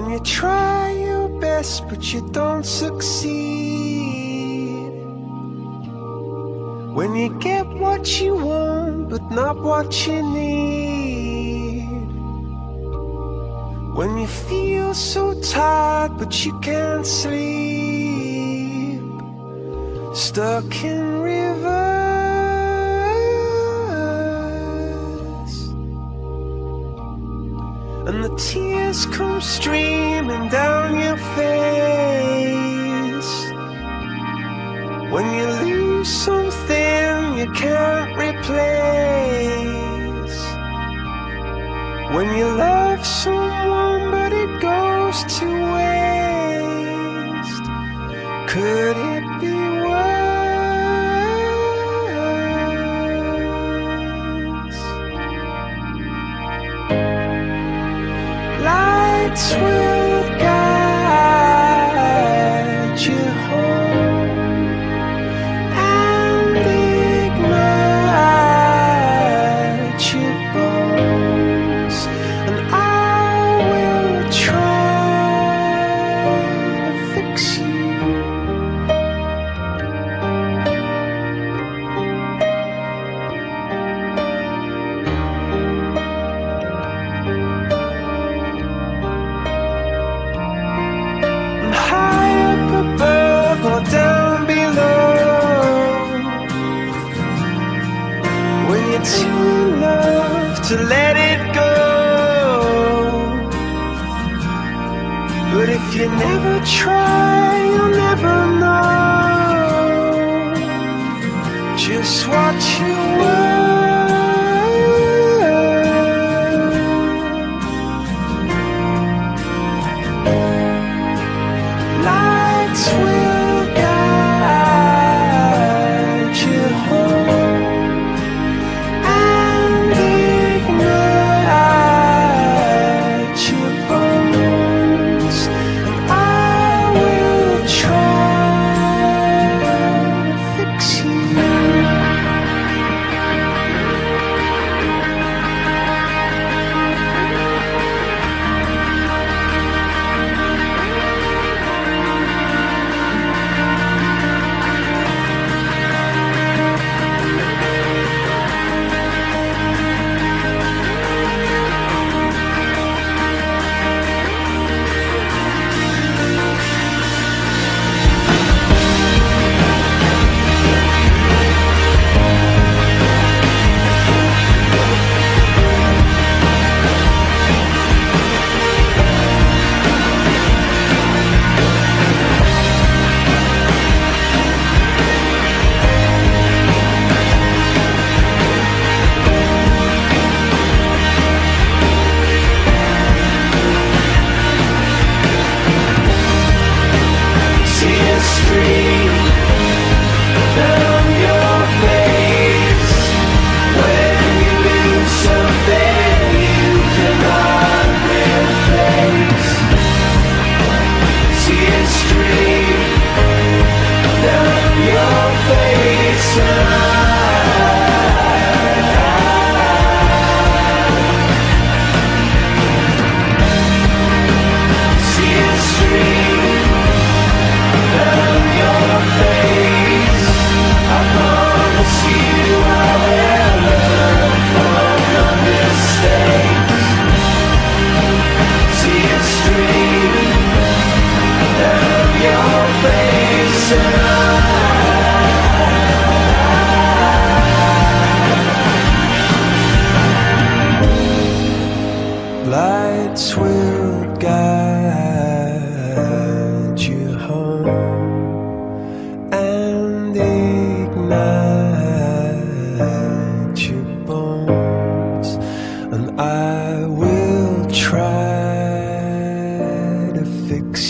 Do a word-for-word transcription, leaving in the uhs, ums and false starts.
When you try your best but you don't succeed, when you get what you want but not what you need, when you feel so tired but you can't sleep, stuck in rivers, and the tears come streaming down your face, when you lose something you can't replace, when you love someone but it goes to waste. Could it be worse? Lights will guide you home and ignite your bones, and I will try to fix you. Above or down below, when you're too in love to let it go. But if you never try, you'll never know just what you were. Will guide you home and ignite your bones, and I will try to fix you. Lights will guide you home and ignite your bones, and I will try to fix